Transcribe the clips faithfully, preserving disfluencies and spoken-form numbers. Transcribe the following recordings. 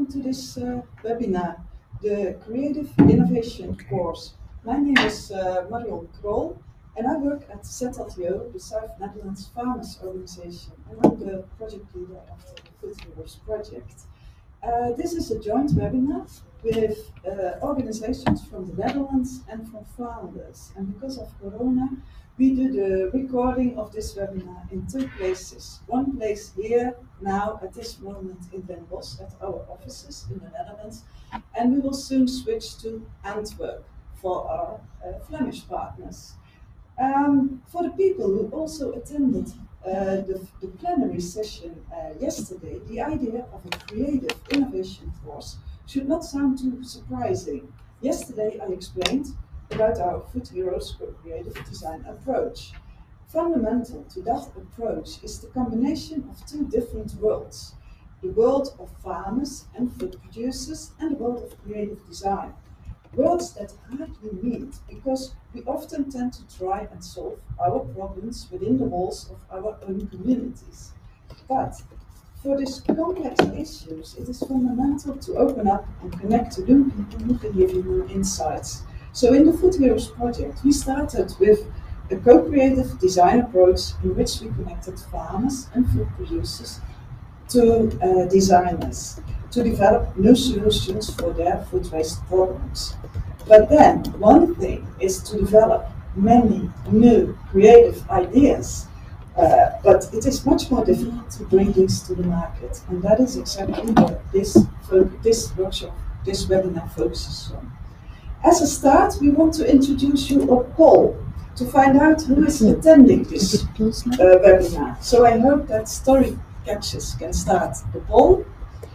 welcome to this uh, webinar, the Creative Innovation course. My name is uh, Marion Krol, and I work at Z L T O, the South Netherlands Farmers Organization, and I'm the project leader of the Food Heroes project. Uh, this is a joint webinar with uh, organizations from the Netherlands and from Flanders, and because of Corona, we do the recording of this webinar in two places. One place here, now at this moment in Den Bosch at our offices in the Netherlands, and we will soon switch to Antwerp for our uh, Flemish partners. Um, for the people who also attended uh, the, the plenary session uh, yesterday, the idea of a creative innovation course should not sound too surprising. Yesterday I explained about our Food Heroes creative design approach. Fundamental to that approach is the combination of two different worlds, the world of farmers and food producers and the world of creative design. Worlds that hardly meet because we often tend to try and solve our problems within the walls of our own communities. But for these complex issues, it is fundamental to open up and connect to new people who can give you new insights. So in the Food Heroes project, we started with a co-creative design approach in which we connected farmers and food producers to uh, designers to develop new solutions for their food waste problems. But then, one thing is to develop many new creative ideas, uh, but it is much more difficult to bring these to the market, and that is exactly what this, this workshop, this webinar focuses on. As a start, we want to introduce you a poll to find out who is attending this uh, webinar. So I hope that Story Catches can start the poll.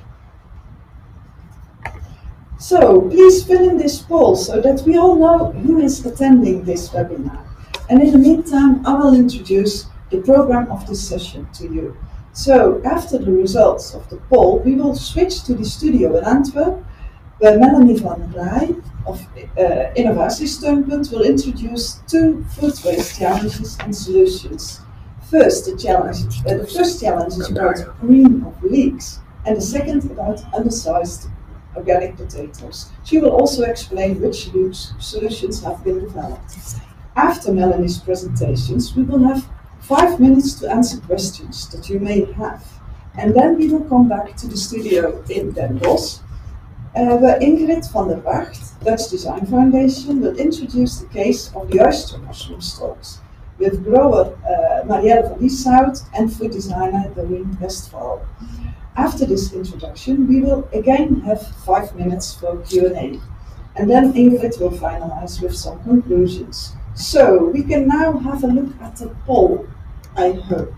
So please fill in this poll so that we all know who is attending this webinar. And in the meantime, I will introduce the program of this session to you. So after the results of the poll, we will switch to the studio in Antwerp, where Melanie van Rij of uh, Innovatiesteunpunt will introduce two food waste challenges and solutions. First, the challenge. Uh, the first challenge is about green of leeks, and the second about undersized organic potatoes. She will also explain which solutions have been developed. After Melanie's presentations, we will have five minutes to answer questions that you may have, and then we will come back to the studio in Den Bosch, Uh, where Ingrid van der Wacht, Dutch Design Foundation, will introduce the case of the oyster mushroom stalks with grower uh, Marielle van Lieshout and food designer Doreen Westphal. After this introduction, we will again have five minutes for Q and A, and then Ingrid will finalize with some conclusions. So we can now have a look at the poll, I hope.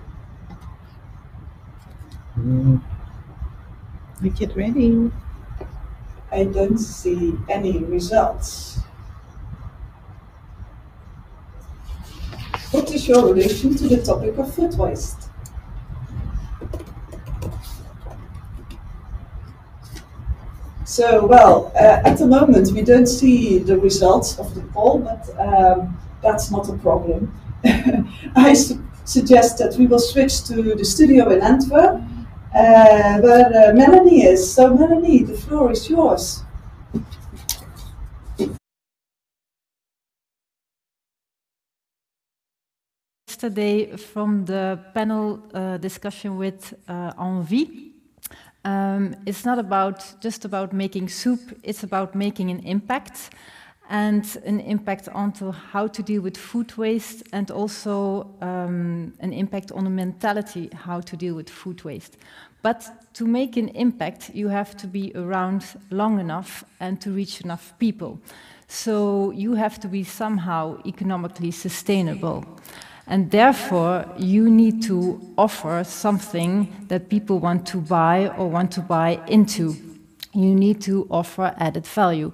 Mm. We get ready. I don't see any results. What is your relation to the topic of food waste? So, well, uh, at the moment we don't see the results of the poll, but um, that's not a problem. I su suggest that we will switch to the studio in Antwerp, Uh, where uh, Melanie is. So Melanie, the floor is yours. Yesterday from the panel uh, discussion with uh, Envie, um, it's not about just about making soup, it's about making an impact, and an impact onto how to deal with food waste, and also um, an impact on the mentality how to deal with food waste. But to make an impact, you have to be around long enough and to reach enough people. So you have to be somehow economically sustainable. And therefore, you need to offer something that people want to buy or want to buy into. You need to offer added value.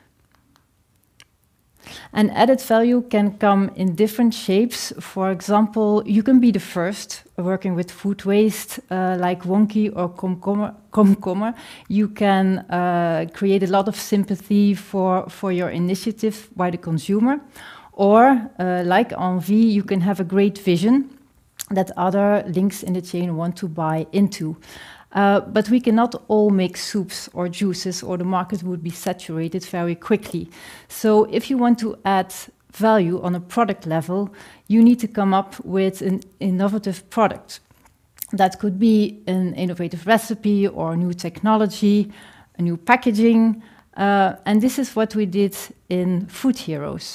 And added value can come in different shapes. For example, you can be the first working with food waste, uh, like Wonky or Komkommer. Komkommer. You can uh, create a lot of sympathy for, for your initiative by the consumer. Or, uh, like Envie, you can have a great vision that other links in the chain want to buy into. Uh, but we cannot all make soups or juices, or the market would be saturated very quickly. So if you want to add value on a product level, you need to come up with an innovative product. That could be an innovative recipe or new technology, a new packaging, uh, and this is what we did in Food Heroes.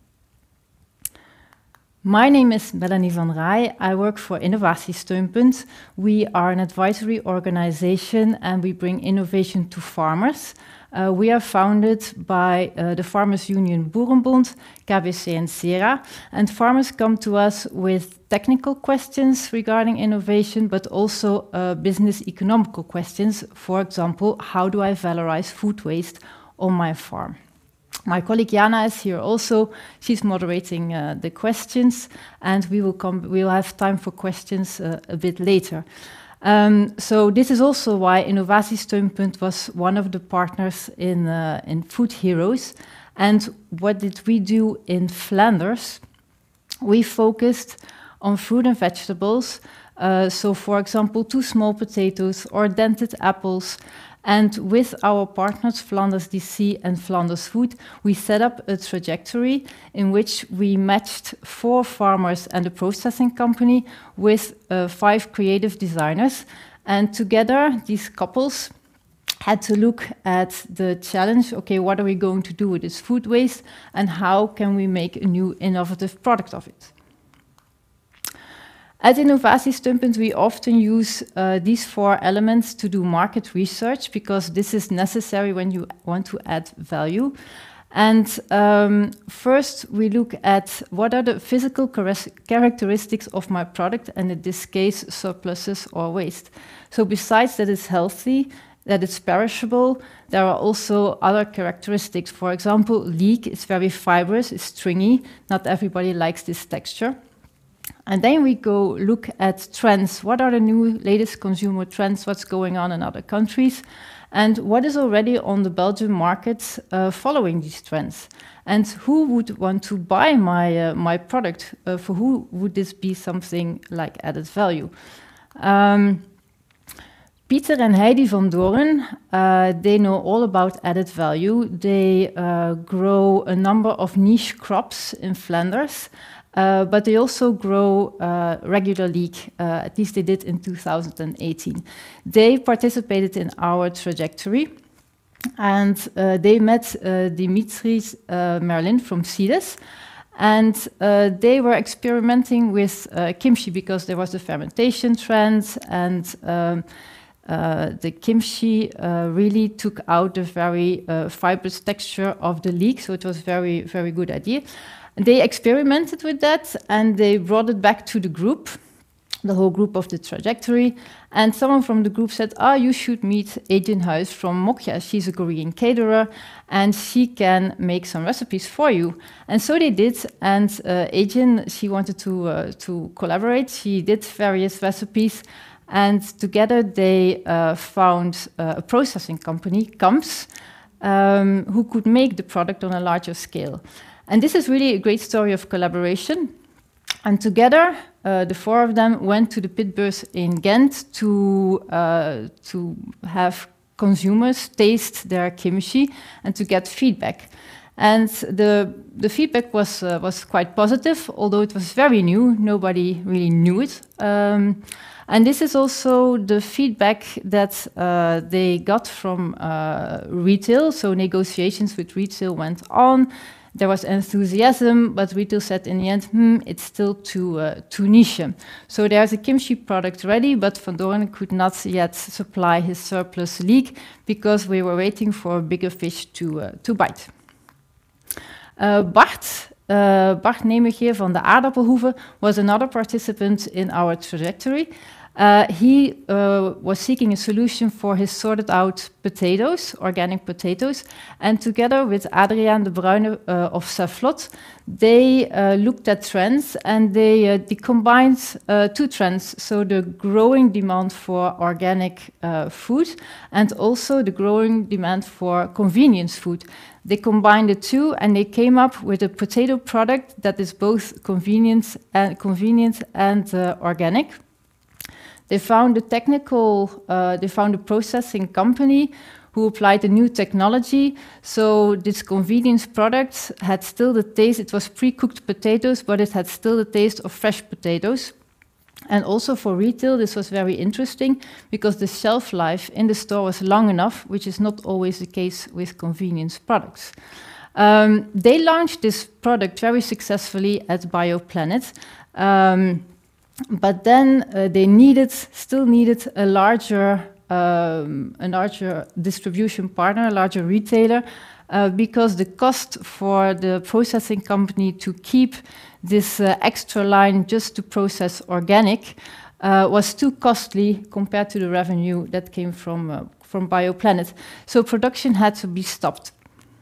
My name is Melanie van Rij. I work for Innovatiesteunpunt. We are an advisory organization and we bring innovation to farmers. Uh, we are founded by uh, the Farmers Union Boerenbond, K B C and SERA, and farmers come to us with technical questions regarding innovation, but also uh, business economical questions. For example, how do I valorize food waste on my farm? My colleague Jana is here also. She's moderating uh, the questions, and we will come. We will have time for questions uh, a bit later. Um, so this is also why Innovatiesteunpunt was one of the partners in uh, in Food Heroes. And what did we do in Flanders? We focused on fruit and vegetables. Uh, so, for example, two small potatoes or dented apples. And with our partners, Flanders D C and Flanders Food, we set up a trajectory in which we matched four farmers and a processing company with uh, five creative designers. And together, these couples had to look at the challenge, okay, what are we going to do with this food waste and how can we make a new innovative product of it? At Innovatiesteunpunt, we often use uh, these four elements to do market research because this is necessary when you want to add value. And um, first, we look at what are the physical characteristics of my product, and in this case, surpluses or waste. So besides that it's healthy, that it's perishable, there are also other characteristics. For example, leek is very fibrous, it's stringy. Not everybody likes this texture. And then we go look at trends. What are the new latest consumer trends? What's going on in other countries? And what is already on the Belgian market uh, following these trends? And who would want to buy my, uh, my product? Uh, for who would this be something like added value? Um, Pieter and Heidi van Doorn, uh, they know all about added value. They uh, grow a number of niche crops in Flanders. Uh, but they also grow uh, regular leek, uh, at least they did in two thousand eighteen. They participated in our trajectory, and uh, they met uh, Dimitris uh, Merlin from CIDES, and uh, they were experimenting with uh, kimchi because there was a fermentation trend, and um, uh, the kimchi uh, really took out the very uh, fibrous texture of the leek, so it was very, very good idea. They experimented with that and they brought it back to the group, the whole group of the trajectory. And someone from the group said, ah, you should meet Ejin Huis from Mokja. She's a Korean caterer and she can make some recipes for you. And so they did. And uh, Ejin, she wanted to, uh, to collaborate. She did various recipes. And together they uh, found uh, a processing company, Kamps, um, who could make the product on a larger scale. And this is really a great story of collaboration. And together, uh, the four of them went to the Pitbeurs in Ghent to, uh, to have consumers taste their kimchi and to get feedback. And the, the feedback was, uh, was quite positive, although it was very new. Nobody really knew it. Um, and this is also the feedback that uh, they got from uh, retail. So negotiations with retail went on. There was enthusiasm, but retail said in the end, hmm, it's still too, uh, too niche. So there's a kimchi product ready, but Van Doorn could not yet supply his surplus leek because we were waiting for a bigger fish to, uh, to bite. Uh, Bart, uh, Bart Nemegeer van de Aardappelhoeve was another participant in our trajectory. Uh, he uh, was seeking a solution for his sorted out potatoes, organic potatoes, and together with Adriaan de Bruyne uh, of Saflot, they uh, looked at trends and they, uh, they combined uh, two trends. So the growing demand for organic uh, food and also the growing demand for convenience food. They combined the two and they came up with a potato product that is both convenient and, convenient and uh, organic. They found a technical, uh, they found a processing company who applied a new technology. So this convenience product had still the taste, it was pre-cooked potatoes, but it had still the taste of fresh potatoes. And also for retail, this was very interesting because the shelf life in the store was long enough, which is not always the case with convenience products. Um, they launched this product very successfully at BioPlanet, um, but then uh, they needed, still needed a larger, um, a larger distribution partner, a larger retailer, uh, because the cost for the processing company to keep this uh, extra line just to process organic uh, was too costly compared to the revenue that came from, uh, from BioPlanet. So production had to be stopped.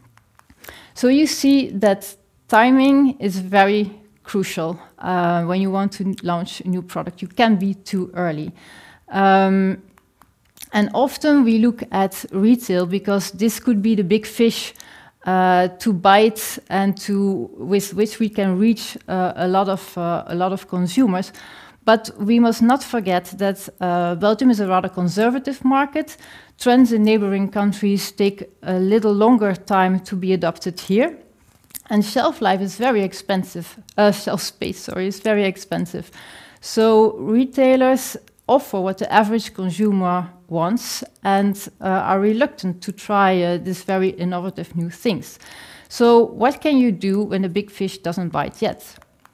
So you see that timing is very crucial uh, when you want to launch a new product. You can't be too early. Um, and often we look at retail because this could be the big fish uh, to bite and to with which we can reach uh, a lot of uh, a lot of consumers. But we must not forget that uh, Belgium is a rather conservative market. Trends in neighboring countries take a little longer time to be adopted here. And shelf life is very expensive. Uh, shelf space, sorry, is very expensive. So retailers offer what the average consumer wants and uh, are reluctant to try uh, these very innovative new things. So what can you do when the big fish doesn't bite yet?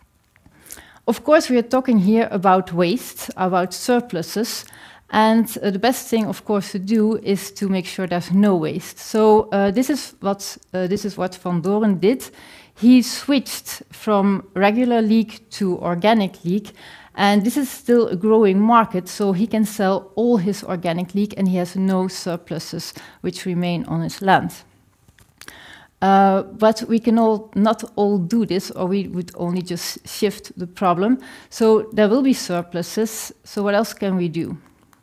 Of course, we are talking here about waste, about surpluses, and uh, the best thing, of course, to do is to make sure there's no waste. So uh, this is what uh, this is what Van Doren did. He switched from regular leek to organic leek, and this is still a growing market. So he can sell all his organic leek, and he has no surpluses which remain on his land. Uh, but we can all not all do this, or we would only just shift the problem. So there will be surpluses. So what else can we do?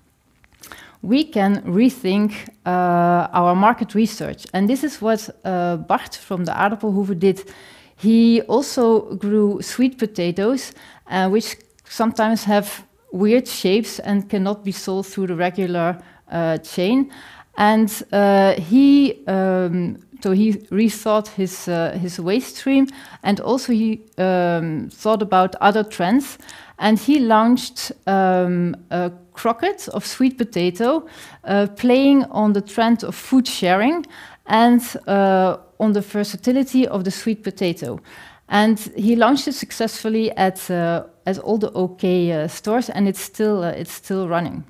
We can rethink uh, our market research, and this is what uh, Bart from the Aardappelhoeve did. He also grew sweet potatoes, uh, which sometimes have weird shapes and cannot be sold through the regular uh, chain. And uh, he um, So he rethought his uh, his waste stream, and also he um, thought about other trends. And he launched um, a croquette of sweet potato, uh, playing on the trend of food sharing and uh, on the versatility of the sweet potato. And he launched it successfully at uh, at all the OK uh, stores, and it's still uh, it's still running.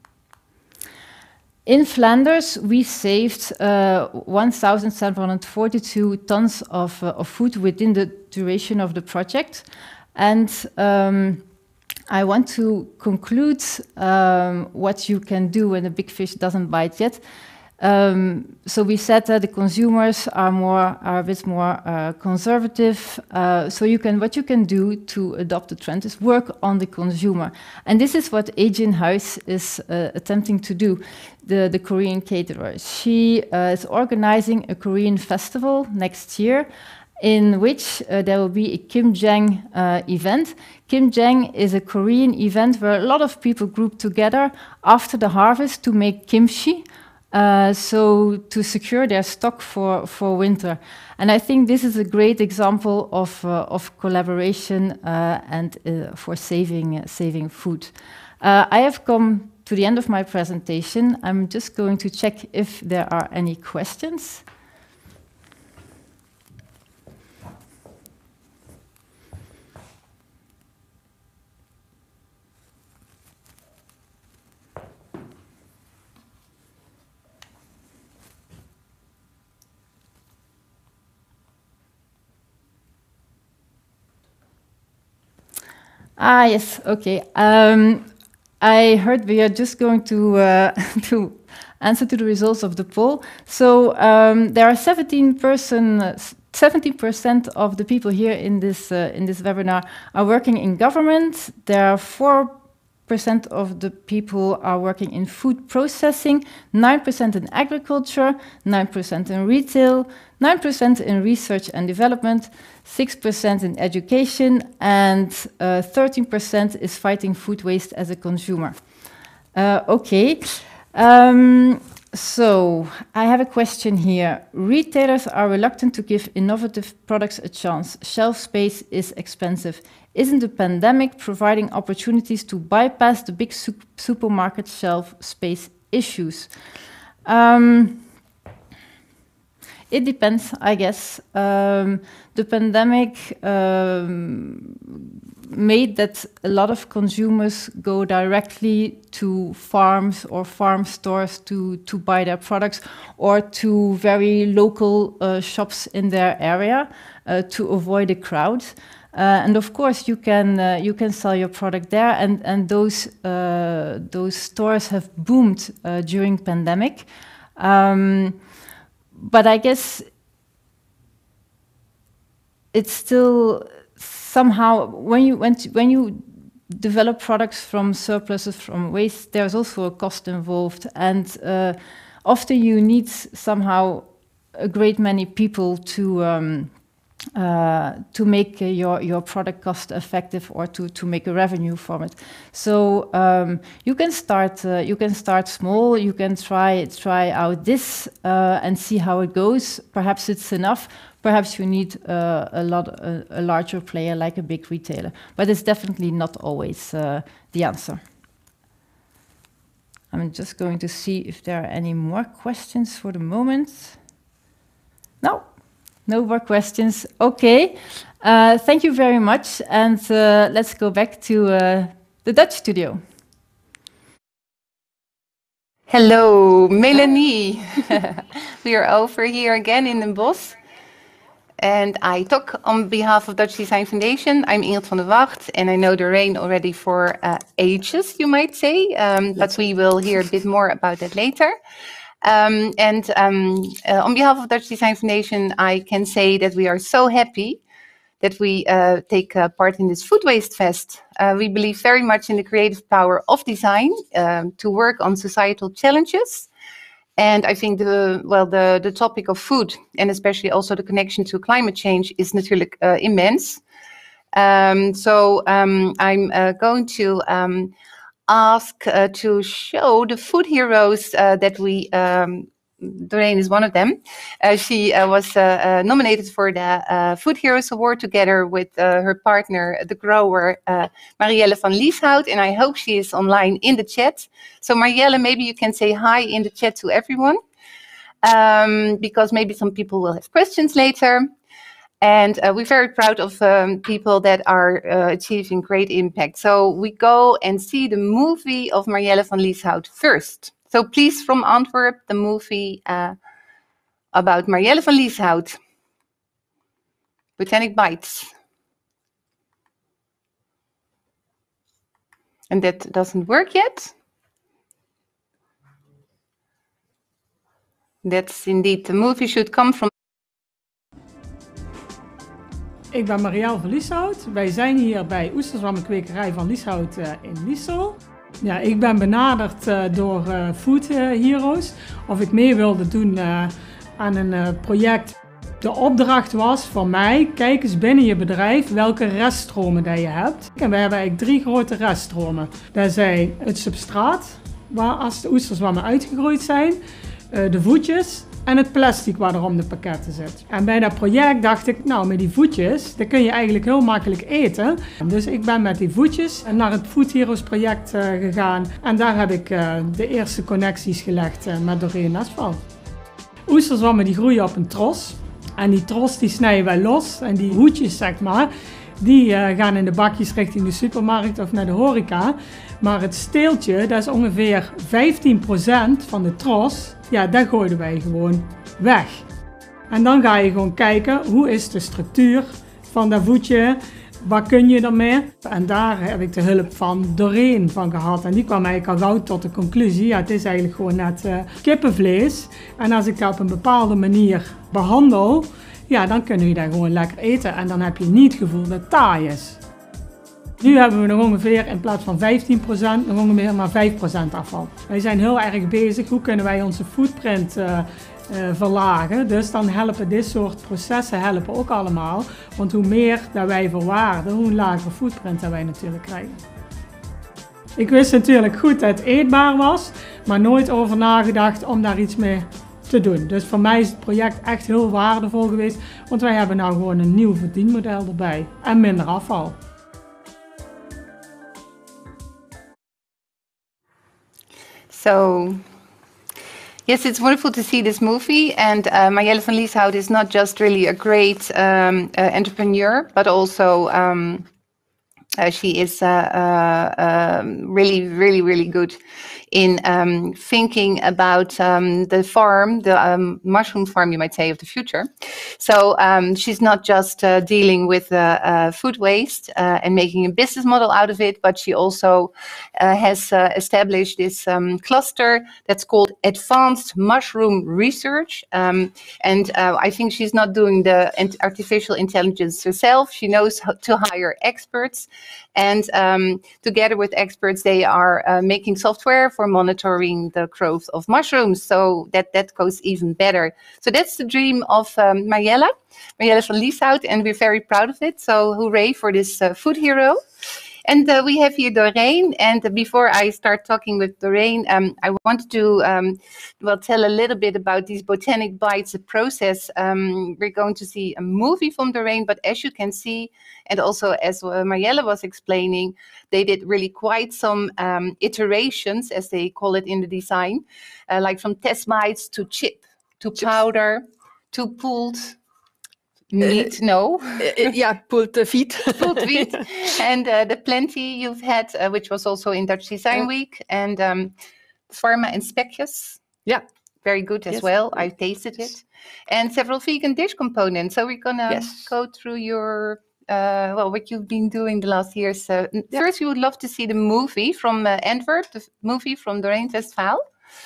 In Flanders, we saved uh, one thousand seven hundred forty-two tons of, uh, of food within the duration of the project. And um, I want to conclude um, what you can do when a big fish doesn't bite yet. Um, so we said that the consumers are more are a bit more uh, conservative. Uh, so you can what you can do to adopt the trend is work on the consumer, and this is what Ajin Huis is uh, attempting to do. The the Korean caterer, she uh, is organizing a Korean festival next year, in which uh, there will be a Kimjang uh, event. Kimjang is a Korean event where a lot of people group together after the harvest to make kimchi. Uh, so to secure their stock for, for winter. And I think this is a great example of, uh, of collaboration uh, and uh, for saving, uh, saving food. Uh, I have come to the end of my presentation. I'm just going to check if there are any questions. Ah, yes, okay. Um, I heard we are just going to uh, to answer to the results of the poll. So um, there are seventeen person, seventeen percent of the people here in this uh, in this webinar are working in government. There are four percent of the people are working in food processing, nine percent in agriculture, nine percent in retail, nine percent in research and development, six percent in education, and uh, thirteen percent is fighting food waste as a consumer. Uh, okay. Um, so I have a question here. Retailers are reluctant to give innovative products a chance. Shelf space is expensive. Isn't the pandemic providing opportunities to bypass the big su supermarket shelf space issues? Um, it depends, I guess. Um, the pandemic um, made that a lot of consumers go directly to farms or farm stores to, to buy their products, or to very local uh, shops in their area uh, to avoid the crowd. Uh, and of course, you can uh, you can sell your product there, and and those uh, those stores have boomed uh, during pandemic. Um, but I guess it's still somehow when you when when you develop products from surpluses, from waste, there's also a cost involved, and uh, often you need somehow a great many people to. Um, Uh, to make uh, your your product cost effective, or to to make a revenue from it. So um, you can start uh, you can start small. You can try try out this uh, and see how it goes. Perhaps it's enough. Perhaps you need uh, a lot a, a larger player like a big retailer. But it's definitely not always uh, the answer. I'm just going to see if there are any more questions for the moment. No. No more questions. Okay. Uh, thank you very much. And uh, let's go back to uh, the Dutch studio. Hello, Melanie. We are over here again in Den Bosch. And I talk on behalf of Dutch Design Foundation. I'm Ingrid van der Wacht, and I know Doreen already for uh, ages, you might say. Um, but we will hear a bit more about that later. Um, and um, uh, on behalf of Dutch Design Foundation, I can say that we are so happy that we uh, take uh, part in this Food Waste Fest. Uh, we believe very much in the creative power of design um, to work on societal challenges. And I think the well the, the topic of food, and especially also the connection to climate change, is natuurlijk uh, immense. Um, so um, I'm uh, going to um, ask uh, to show the food heroes uh, that we, um, Doreen is one of them. Uh, she uh, was uh, uh, nominated for the uh, Food Heroes Award together with uh, her partner, the grower uh, Marielle van Lieshout, and I hope she is online in the chat. So Marielle, maybe you can say hi in the chat to everyone, um, because maybe some people will have questions later. And uh, we're very proud of um, people that are uh, achieving great impact. So we go and see the movie of Marielle van Lieshout first. So please, from Antwerp, the movie uh, about Marielle van Lieshout, Botanic Bites. And that doesn't work yet. That's indeed, the movie should come from... Ik ben Marielle van Lieshout. Wij zijn hier bij Oesterzwammenkwekerij van Lieshout uh, in Liesel. Ja, ik ben benaderd uh, door uh, Food Heroes of ik mee wilde doen uh, aan een uh, project. De opdracht was van mij, kijk eens binnen je bedrijf welke reststromen dat je hebt. En we hebben eigenlijk drie grote reststromen. Dat zijn het substraat, waar als de oesterzwammen uitgegroeid zijn, uh, de voetjes en het plastic waar er om de pakketten zit. En bij dat project dacht ik, nou met die voetjes, dat kun je eigenlijk heel makkelijk eten. Dus ik ben met die voetjes naar het Food Heroes project uh, gegaan. En daar heb ik uh, de eerste connecties gelegd uh, met Doreen Asphalt. Oesterzwammen die groeien op een tros. En die tros die snijden wij los. En die hoedjes, zeg maar, die uh, gaan in de bakjes richting de supermarkt of naar de horeca. Maar het steeltje, dat is ongeveer vijftien procent van de tros. Ja, dat gooiden wij gewoon weg. En dan ga je gewoon kijken, hoe is de structuur van dat voetje? Wat kun je ermee? En daar heb ik de hulp van Doreen van gehad. En die kwam eigenlijk al gauw tot de conclusie, ja, het is eigenlijk gewoon net uh, kippenvlees. En als ik dat op een bepaalde manier behandel, ja, dan kun je dat gewoon lekker eten. En dan heb je niet het gevoel dat het taai is. Nu hebben we nog ongeveer in plaats van vijftien procent nog ongeveer maar vijf procent afval. Wij zijn heel erg bezig, hoe kunnen wij onze footprint uh, uh, verlagen. Dus dan helpen dit soort processen helpen ook allemaal. Want hoe meer dat wij verwaarden, hoe lager footprint dat wij natuurlijk krijgen. Ik wist natuurlijk goed dat het eetbaar was, maar nooit over nagedacht om daar iets mee te doen. Dus voor mij is het project echt heel waardevol geweest, want wij hebben nou gewoon een nieuw verdienmodel erbij en minder afval. So, yes, it's wonderful to see this movie. And uh, Marjelle van Lieshout is not just really a great um, uh, entrepreneur, but also um, uh, she is uh, uh, um, really, really, really good in um, thinking about um, the farm, the um, mushroom farm, you might say, of the future. So um, she's not just uh, dealing with uh, uh, food waste uh, and making a business model out of it, but she also uh, has uh, established this um, cluster that's called Advanced Mushroom Research. Um, and uh, I think she's not doing the artificial intelligence herself. She knows how to hire experts. And um, together with experts, they are uh, making software for monitoring the growth of mushrooms. So that, that goes even better. So that's the dream of um, Marjelle, Marjelle van Lieshout, and we're very proud of it. So hooray for this uh, food hero. And uh, we have here Doreen. And uh, before I start talking with Doreen, um, I wanted to um, well tell a little bit about these Botanic Bites process. Um, we're going to see a movie from Doreen, but as you can see, and also as uh, Marjelle was explaining, they did really quite some um, iterations, as they call it in the design, uh, like from test bites to chip, to Chips. powder, to pulled meat, Uh, no. Uh, yeah, pulled uh, feet. Pulled wheat, and uh, the plenty you've had, uh, which was also in Dutch Design Yeah. Week, and um, Pharma and Spekjes. Yeah. Very good as Yes. well. I tasted Yes. it. And several vegan dish components. So we're gonna Yes. go through your, uh, well, what you've been doing the last years. Uh, n- Yeah. First, we would love to see the movie from uh, Antwerp, the f- movie from Doreen Westphal.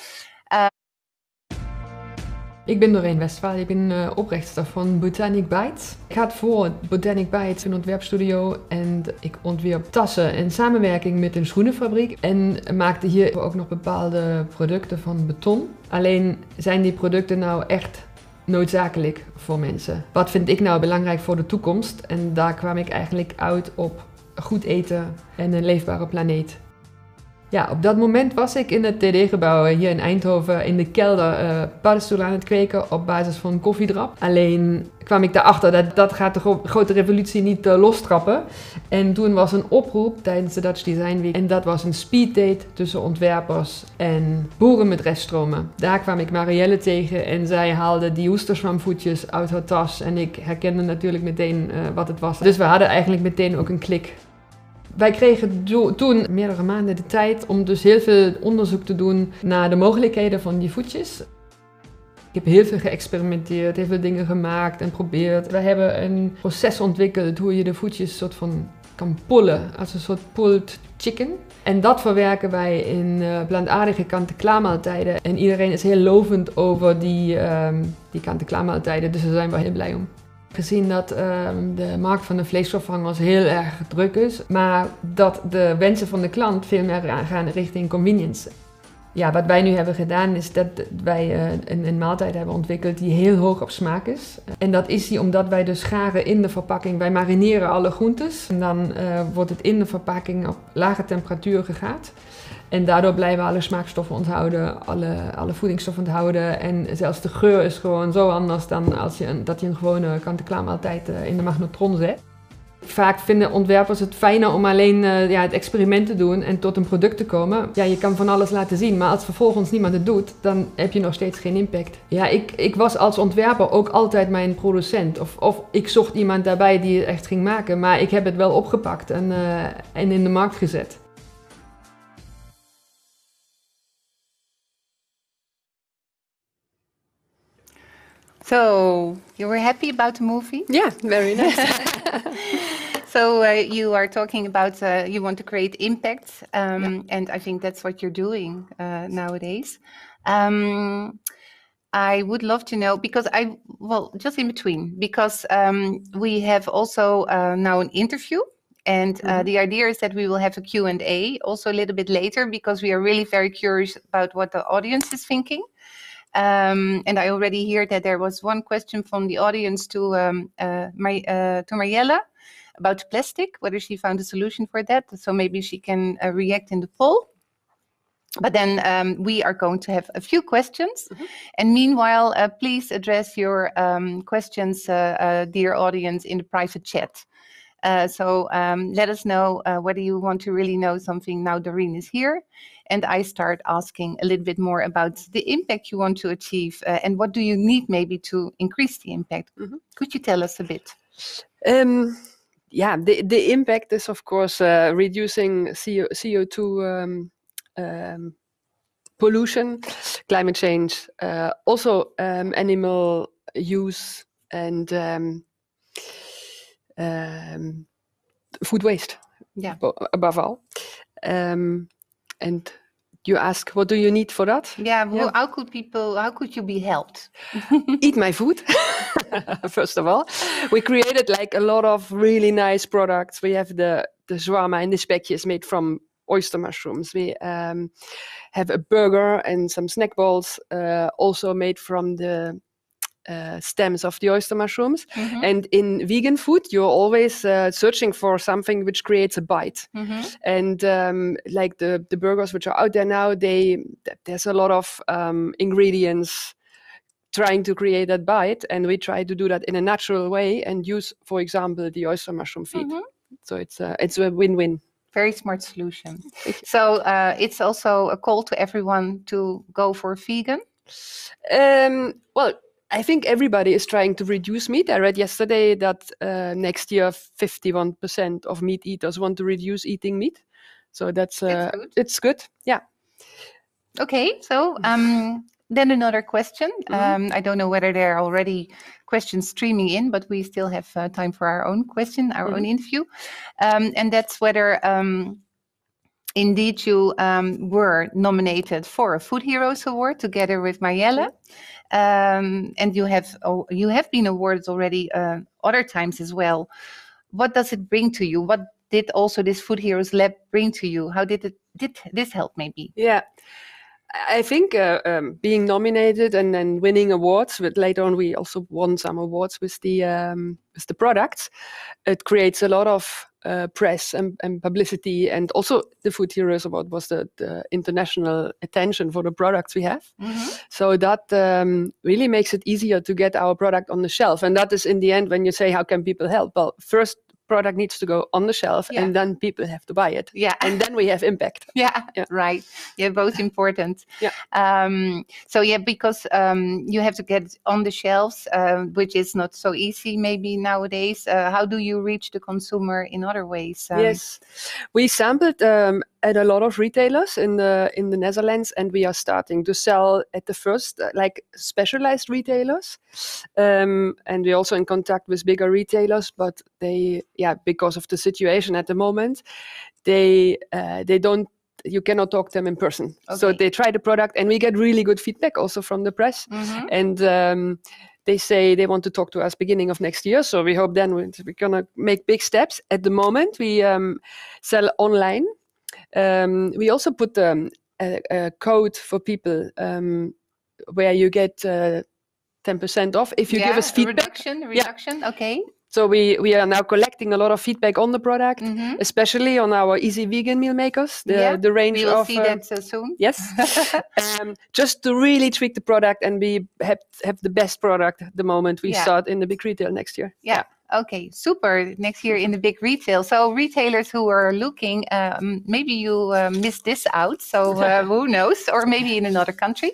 Ik ben Doreen Westphal, ik ben uh, oprichter van Botanic Bites. Ik had voor Botanic Bites een ontwerpstudio en ik ontwierp tassen in samenwerking met een schoenenfabriek. En maakte hier ook nog bepaalde producten van beton. Alleen zijn die producten nou echt noodzakelijk voor mensen? Wat vind ik nou belangrijk voor de toekomst? En daar kwam ik eigenlijk uit op goed eten en een leefbare planeet. Ja, op dat moment was ik in het T D-gebouw hier in Eindhoven in de kelder uh, paddenstoelen aan het kweken op basis van koffiedrap. Alleen kwam ik daarachter dat dat gaat de gro- grote revolutie niet uh, lostrappen. En toen was een oproep tijdens de Dutch Design Week en dat was een speeddate tussen ontwerpers en boeren met reststromen. Daar kwam ik Marjelle tegen en zij haalde die oesterzwamvoetjes uit haar tas en ik herkende natuurlijk meteen uh, wat het was. Dus we hadden eigenlijk meteen ook een klik. Wij kregen do- toen meerdere maanden de tijd om dus heel veel onderzoek te doen naar de mogelijkheden van die voetjes. Ik heb heel veel geëxperimenteerd, heel veel dingen gemaakt en probeerd. We hebben een proces ontwikkeld hoe je de voetjes soort van kan pullen, als een soort pulled chicken. En dat verwerken wij in uh, plantaardige kant-en-klaar maaltijden. En iedereen is heel lovend over die, um, die kant-en-klaar maaltijden, dus daar zijn we heel blij om. Gezien dat uh, de markt van de vleesvervangers heel erg druk is, maar dat de wensen van de klant veel meer gaan richting convenience. Ja, wat wij nu hebben gedaan is dat wij uh, een, een maaltijd hebben ontwikkeld die heel hoog op smaak is. En dat is die omdat wij dus garen in de verpakking. Wij marineren alle groentes en dan uh, wordt het in de verpakking op lage temperatuur gegaard. En daardoor blijven alle smaakstoffen onthouden, alle, alle voedingsstoffen onthouden. En zelfs de geur is gewoon zo anders dan als je een, dat je een gewone kant-en-klaar maaltijd uh, in de magnetron zet. Vaak vinden ontwerpers het fijner om alleen uh, ja, het experiment te doen en tot een product te komen. Ja, je kan van alles laten zien, maar als vervolgens niemand het doet, dan heb je nog steeds geen impact. Ja, ik, ik was als ontwerper ook altijd mijn producent. Of, of ik zocht iemand daarbij die het echt ging maken, maar ik heb het wel opgepakt en, uh, en in de markt gezet. So you were happy about the movie? Yeah, very nice. So uh, you are talking about uh, you want to create impact, um, Yeah. and I think that's what you're doing uh, nowadays. Um, I would love to know because I well just in between because um, we have also uh, now an interview. And uh, Mhm. the idea is that we will have a Q and A also a little bit later because we are really very curious about what the audience is thinking. Um, and I already hear that there was one question from the audience to um, uh, Mar- uh, to Marjelle. about plastic, whether she found a solution for that. So maybe she can uh, react in the poll. But then um, we are going to have a few questions. Mm-hmm. And meanwhile, uh, please address your um, questions, uh, uh, dear audience, in the private chat. Uh, so um, let us know uh, whether you want to really know something now Doreen is here. And I start asking a little bit more about the impact you want to achieve uh, and what do you need maybe to increase the impact. Mm-hmm. Could you tell us a bit? Um, yeah, the, the impact is, of course, uh, reducing C O, C O two um, um, pollution, climate change, uh, also um, animal use and um, um, food waste, yeah. above all. Um, and you ask, what do you need for that? Yeah, well, yeah. How could people, how could you be helped? Eat my food, first of all. We created like a lot of really nice products. We have the, the shawarma and the spekjes made from oyster mushrooms. We um, have a burger and some snack balls, uh, also made from the uh, stems of the oyster mushrooms. Mm-hmm. And in vegan food, you're always uh, searching for something which creates a bite. Mm-hmm. And um, like the, the burgers which are out there now, they there's a lot of um, ingredients trying to create that bite. And we try to do that in a natural way and use, for example, the oyster mushroom feed. Mm-hmm. So it's a, it's a win-win. Very smart solution. So uh, it's also a call to everyone to go for vegan? Um, well, I think everybody is trying to reduce meat. I read yesterday that uh, next year fifty-one percent of meat eaters want to reduce eating meat. So that's, uh, good. It's good. Yeah. Okay, so um, then another question. Mm-hmm. Um, I don't know whether there are already questions streaming in, but we still have uh, time for our own question, our mm-hmm. own interview. Um, and that's whether um, indeed you um, were nominated for a Food Heroes Award together with Marielle. Mm-hmm. Um, and you have oh, you have been awarded already uh, other times as well. What does it bring to you? What did also this Food Heroes Lab bring to you? How did it did this help maybe? Yeah. I think uh, um, being nominated and then winning awards, but later on we also won some awards with the um, with the products. It creates a lot of uh, press and, and publicity, and also the Food Heroes Award was the, the international attention for the products we have. Mm-hmm. So that um, really makes it easier to get our product on the shelf. And that is in the end when you say, how can people help? Well, first, product needs to go on the shelf, yeah. and then people have to buy it. Yeah. And then we have impact. Yeah, yeah. Right. Yeah, both important. Yeah. Um, so yeah, because um, you have to get on the shelves, uh, which is not so easy maybe nowadays. Uh, how do you reach the consumer in other ways? Um, yes, we sampled um, at a lot of retailers in the in the Netherlands, and we are starting to sell at the first uh, like specialized retailers. Um, and we're also in contact with bigger retailers, but they, yeah, because of the situation at the moment, they uh, they don't. You cannot talk to them in person. Okay. So they try the product, and we get really good feedback also from the press. Mm-hmm. And um, they say they want to talk to us beginning of next year. So we hope then we're gonna make big steps. At the moment, we um, sell online. Um, we also put um, a, a code for people um, where you get uh, ten percent off if you yeah, give us feedback. Reduction, reduction, yeah. Okay. So we, we are now collecting a lot of feedback on the product, mm-hmm. especially on our easy vegan meal makers, the, yeah, the range we will of... see uh, that so soon. Yes. um, just to really tweak the product and be have, have the best product the moment we yeah. start in the big retail next year. Yeah. yeah. Okay, super. Next year in the big retail. So retailers who are looking, um, maybe you uh, missed this out. So uh, who knows? Or maybe in another country.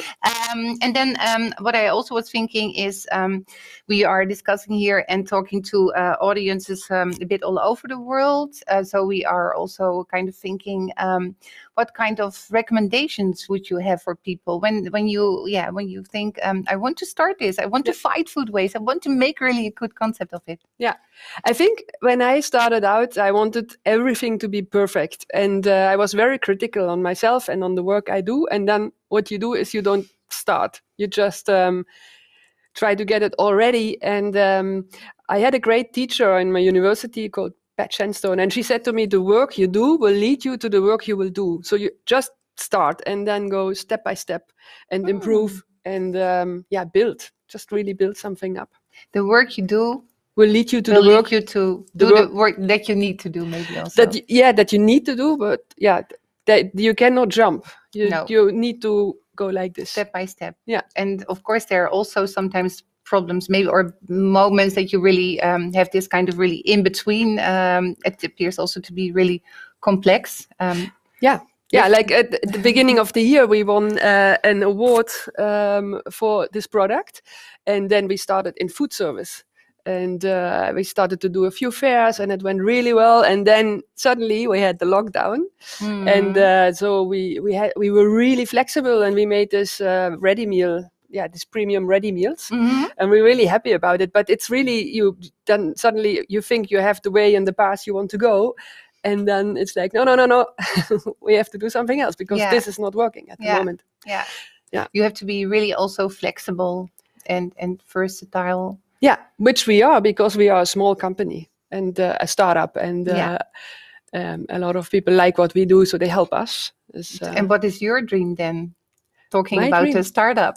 Um, and then um, what I also was thinking is um, we are discussing here and talking to uh, audiences um, a bit all over the world. Uh, so we are also kind of thinking um, what kind of recommendations would you have for people when when you yeah when you think um, I want to start this, I want to fight food waste, I want to make really a good concept of it. Yeah, I think when I started out, I wanted everything to be perfect, and uh, I was very critical on myself and on the work I do. And then what you do is you don't start, you just um, try to get it all ready. And um, I had a great teacher in my university called Pat Shenstone, and she said to me, the work you do will lead you to the work you will do. So you just start and then go step by step and mm. improve and um, yeah, build, just really build something up. The work you do will lead you to Will the lead work you to the do work- the work that you need to do, maybe also. that y- yeah that you need to do, but yeah, that you cannot jump. You No. you need to go like this. Step by step. Yeah. And of course, there are also sometimes problems, maybe, or moments that you really um, have this kind of really in between. Um, it appears also to be really complex. Um, Yeah. Yeah, like at the- the beginning of the year, we won uh, an award um, for this product. And then we started in food service. And uh, we started to do a few fairs, and it went really well. And then suddenly we had the lockdown. mm, And uh, so we, we, had, we were really flexible, and we made this uh, ready meal, yeah, this premium ready meals. mhm. And we're really happy about it. But it's really, you then suddenly you think you have the way in the past you want to go. And then it's like, no, no, no, no, we have to do something else because Yeah. this is not working at the Yeah. moment. Yeah. Yeah. You have to be really also flexible and, and versatile. Yeah, which we are because we are a small company and uh, a startup, and uh, Yeah. um, a lot of people like what we do, so they help us. It's, uh, And what is your dream then? Talking My about dream? a startup.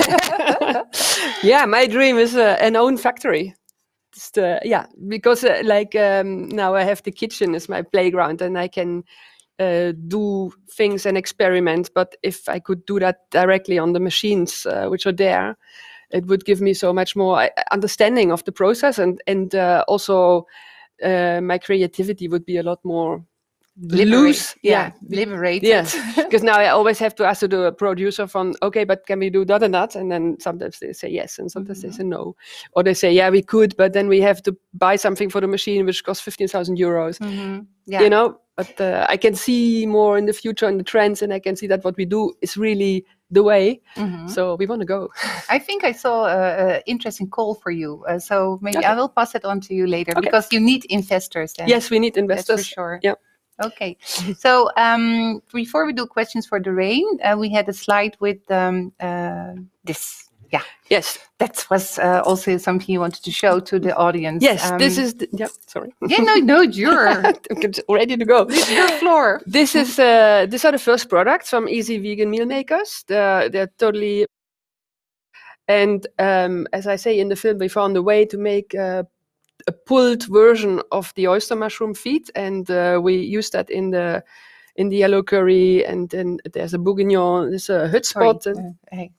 yeah, my dream is uh, an own factory. Just, uh, yeah, because uh, like um, now I have the kitchen as my playground, and I can uh, do things and experiment. But if I could do that directly on the machines uh, which are there, it would give me so much more uh, understanding of the process, and and uh, also uh, my creativity would be a lot more loose. Yeah, liberated. Yeah, because now I always have to ask the producer from, okay, but can we do that and that? And then sometimes they say yes, and sometimes Mhm. they say no. Or they say, yeah, we could, but then we have to buy something for the machine, which costs fifteen thousand euros, Mhm. Yeah. you know? But uh, I can see more in the future and the trends, and I can see that what we do is really the way. Mhm. So we want to go. I think I saw an interesting call for you. Uh, so maybe Okay. I will pass it on to you later, Okay. because you need investors then. Yes, we need That's investors. for sure. Yeah. Okay. So um, before we do questions for Doreen, uh, we had a slide with um, uh, this. Yeah, Yes. that was uh, also something you wanted to show to the audience. Yes, this Um, is, the, yeah, sorry. Yeah, no, no, it's your, I'm ready to go. it's your floor. This is uh, these are the first products from Easy Vegan Meal Makers. They're, they're totally, and um, as I say in the film, we found a way to make uh, a pulled version of the oyster mushroom feet, and uh, we use that in the in the yellow curry, and then there's a bourguignon, there's a hut Sorry. spot, and, Uh, hey.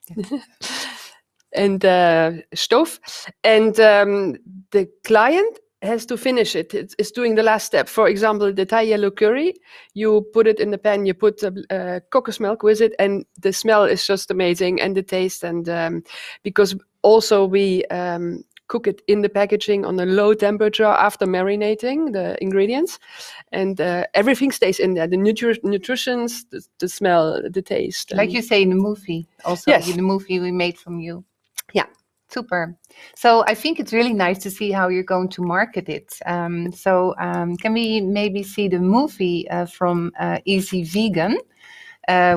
and uh, stove, and um, the client has to finish it. It's, it's doing the last step. For example, the Thai yellow curry, you put it in the pan, you put uh, uh, cocos milk with it, and the smell is just amazing, and the taste, and um, because also we um, cook it in the packaging on a low temperature after marinating the ingredients, and uh, everything stays in there. The nutri- nutritions, the, the smell, the taste. Like and- you say in the movie, also Yes. in the movie we made from you. Yeah. Super. So I think it's really nice to see how you're going to market it. Um, so um, can we maybe see the movie uh, from uh, Easy Vegan? Uh,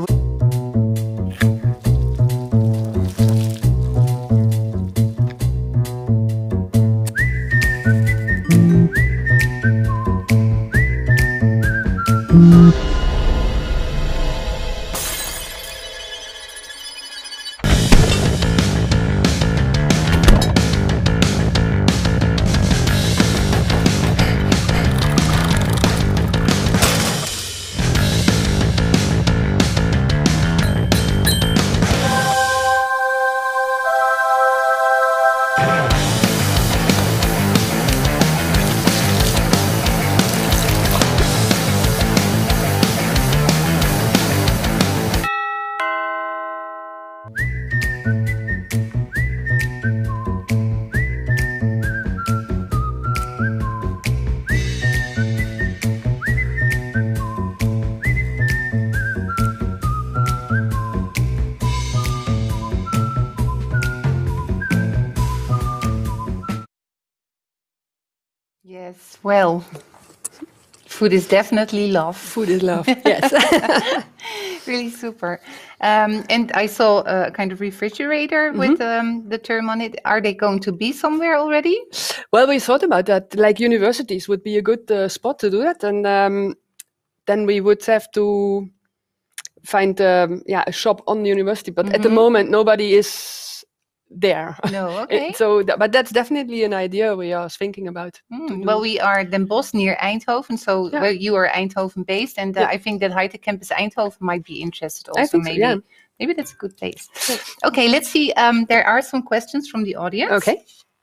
yes, well, food is definitely love. Food is love. Yes. Really super. Um, and I saw a kind of refrigerator with um, the term on it. Are they going to be somewhere already? Well, we thought about that. Like universities would be a good uh, spot to do that, and um, then we would have to find um, yeah a shop on the university. But at the Mhm. moment, nobody is there. No, okay. It- so, th- but that's definitely an idea we are thinking about. to Mm, do. well, we are Den Bosch near Eindhoven, so Yeah. well, you are Eindhoven based, and uh, Yeah. I think that High Tech Campus Eindhoven might be interested also. I think so, maybe, yeah. maybe that's a good place. Okay, let's see. Um, there are some questions from the audience. Okay.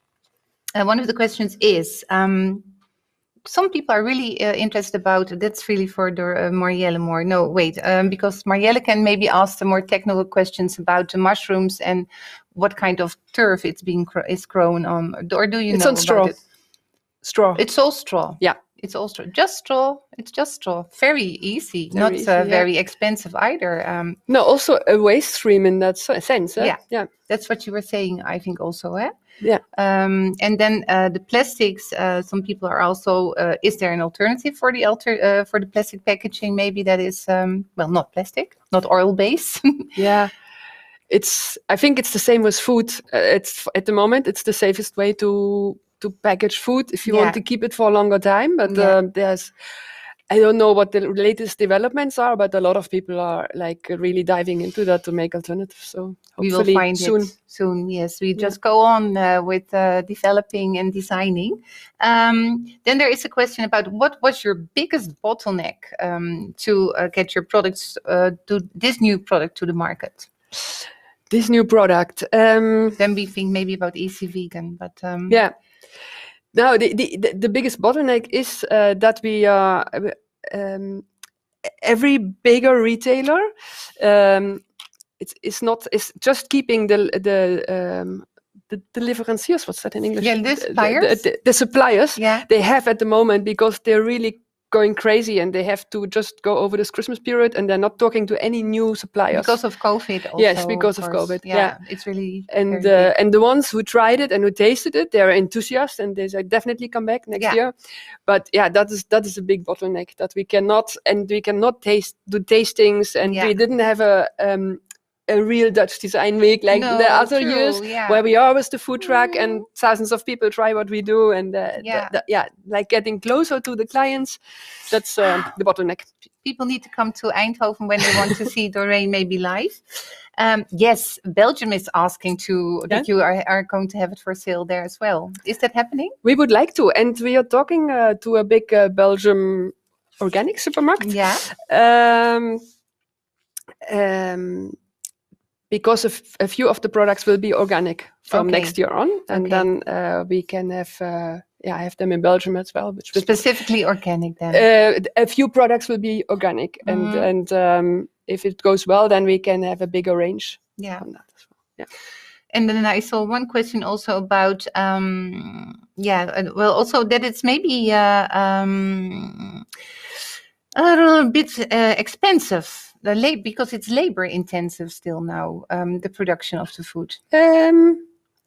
Uh, one of the questions is, um, some people are really uh, interested about, that's really for the, uh, Marielle more. No, wait, um, because Marielle can maybe ask the more technical questions about the mushrooms and what kind of turf it's being gr- is grown on. Or do you It's know on about straw. it? Straw. It's all straw. Yeah. It's all straw. Just straw. It's just straw. Very easy. Very Not easy, uh, yeah. very expensive either. Um, No, also a waste stream in that s- sense. eh? Yeah. Yeah. that's what you were saying, I think, also. Eh? Yeah. Um, and then uh, the plastics. Uh, some people are also. Uh, is there an alternative for the alter uh, for the plastic packaging? Maybe that is um, well, not plastic, not oil based. Yeah. It's. I think it's the same with food. Uh, it's at the moment it's the safest way to to package food if you Yeah. want to keep it for a longer time. But Yeah. uh, there's. I don't know what the latest developments are, but a lot of people are like really diving into that to make alternatives. So We hopefully will find soon. it soon. Yes, we just go on uh, with uh, developing and designing. Um, then there is a question about what was your biggest bottleneck um, to uh, get your products uh, to this new product to the market. This new product. Um, Then we think maybe about Easy Vegan, but um, Yeah. No, the, the, the- the biggest bottleneck is uh, that we are um, every bigger retailer. Um, it's it's not it's just keeping the the um, the deliveranceers. What's that in English? Yeah, the The- the- suppliers? The, the suppliers yeah, they have at the moment because they're really going crazy and they have to just go over this Christmas period and they're not talking to any new suppliers. because of COVID. Also, Yes, because of course. COVID, Yeah, yeah. it's really and very uh, big. and the ones who tried it and who tasted it, they're enthusiasts and they say definitely come back next Yeah. year. But yeah, that is that is a big bottleneck that we cannot and we cannot taste do tastings and Yeah. we didn't have a um, a real Dutch design week like No, the other true, years yeah. where we are with the food truck and thousands of people try what we do and uh, Yeah. yeah. The, yeah, like getting closer to the clients. That's um, the bottleneck. People need to come to Eindhoven when they want to see Doreen maybe live. Um, yes, Belgium is asking to that you are, are going to have it for sale there as well. Is that happening? We would like to, and we are talking uh, to a big uh, Belgium organic supermarket. Yeah. Um, um, because of a few of the products will be organic from Okay. next year on, and Okay. then uh, we can have uh, yeah have them in Belgium as well. Which will, Specifically organic then. uh, a few products will be organic, and Mhm. and um, if it goes well, then we can have a bigger range yeah. on that as well. Yeah. And then I saw one question also about, um, yeah, uh, well, also that it's maybe uh, um, a little bit uh, expensive, the lab because it's labor intensive still now, um, the production of the food. Um,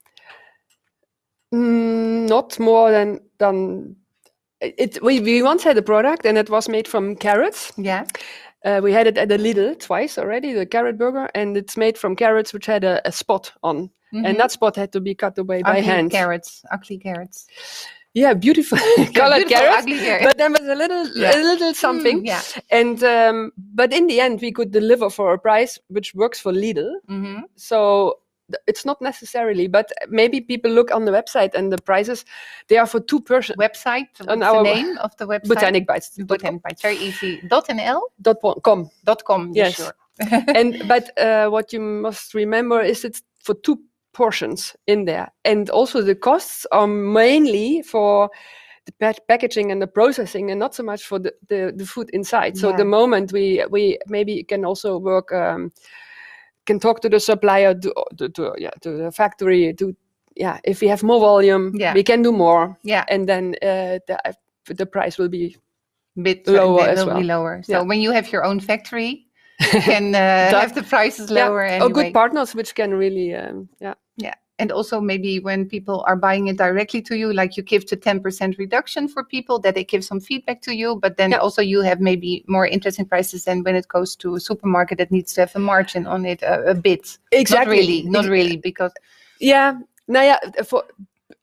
mm, not more than than it. We we once had a product and it was made from carrots. Yeah. Uh, we had it at the Lidl twice already, the carrot burger, and it's made from carrots which had a, a spot on, Mhm. and that spot had to be cut away by Ugly hand. carrots, ugly carrots. Yeah, beautiful colored beautiful, carrots, ugly carrots. but there was a little Yeah. a little something. Mm, yeah. And um, but in the end, we could deliver for a price which works for Lidl. Mhm. So th- it's not necessarily, but maybe people look on the website and the prices they are for two person. Website, what's On the our name of the website? Botanic Bites. Botanic Bites, very easy. .nl? Dot com. Dot .com, yeah, Yes. sure. And but uh, what you must remember is it's for two portions in there, and also the costs are mainly for the pa- packaging and the processing, and not so much for the, the, the food inside. So Yeah. the moment we we maybe can also work, um, can talk to the supplier, to, to, to yeah to the factory, to yeah if we have more volume, Yeah. we can do more, Yeah. and then uh, the the price will be Bit Lower will as be well. lower. So Yeah. when you have your own factory, you can uh, have the prices lower yeah, anyway. or good partners which can really um, yeah. Yeah. And also maybe when people are buying it directly to you, like you give the ten percent reduction for people, that they give some feedback to you, but then Yeah. also you have maybe more interesting prices than when it goes to a supermarket that needs to have a margin on it a, a bit. Exactly. Not really, not Ex- really, because Yeah, no, yeah. For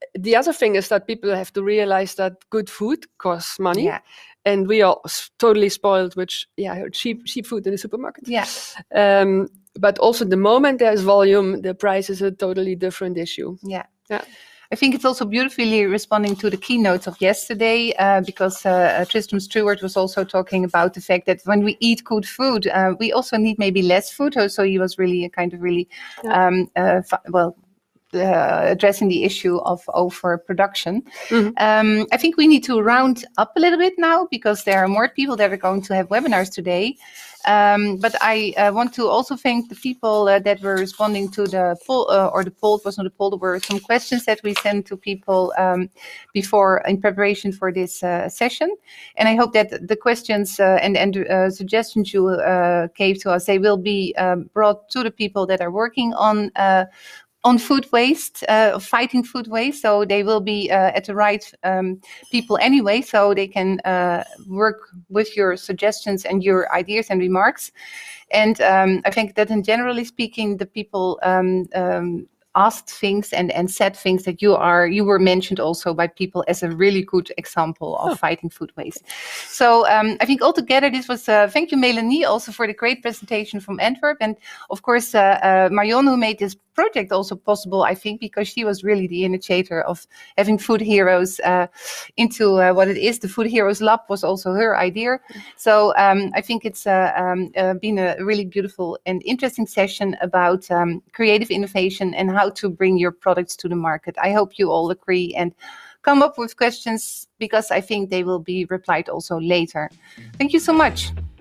the other thing is that people have to realize that good food costs money. Yeah. And we are s- totally spoiled with yeah cheap cheap food in the supermarket. Yeah. Um, but also the moment there's volume, the price is a totally different issue. Yeah. Yeah. I think it's also beautifully responding to the keynotes of yesterday, uh, because uh, Tristram Stewart was also talking about the fact that when we eat good food, uh, we also need maybe less food. So he was really a kind of really, Yeah. um, uh, fi- well, uh, addressing the issue of overproduction. Mhm. Um, I think we need to round up a little bit now because there are more people that are going to have webinars today. Um, but I uh, want to also thank the people uh, that were responding to the poll, uh, or the poll, it was not a poll, there were some questions that we sent to people um, before in preparation for this uh, session. And I hope that the questions uh, and, and uh, suggestions you uh, gave to us, they will be um, brought to the people that are working on uh, on food waste, uh, fighting food waste. So they will be uh, at the right um, people anyway, so they can uh, work with your suggestions and your ideas and remarks. And um, I think that in generally speaking, the people um, um, asked things and, and said things that you are, you were mentioned also by people as a really good example of Oh. fighting food waste. So um, I think altogether this was, uh, thank you Melanie also for the great presentation from Antwerp. And of course, uh, uh, Marion, who made this project also possible, I think, because she was really the initiator of having Food Heroes uh, into uh, what it is. The Food Heroes Lab was also her idea. So um, I think it's uh, um, uh, been a really beautiful and interesting session about um, creative innovation and how to bring your products to the market. I hope you all agree and come up with questions because I think they will be replied also later. Thank you so much.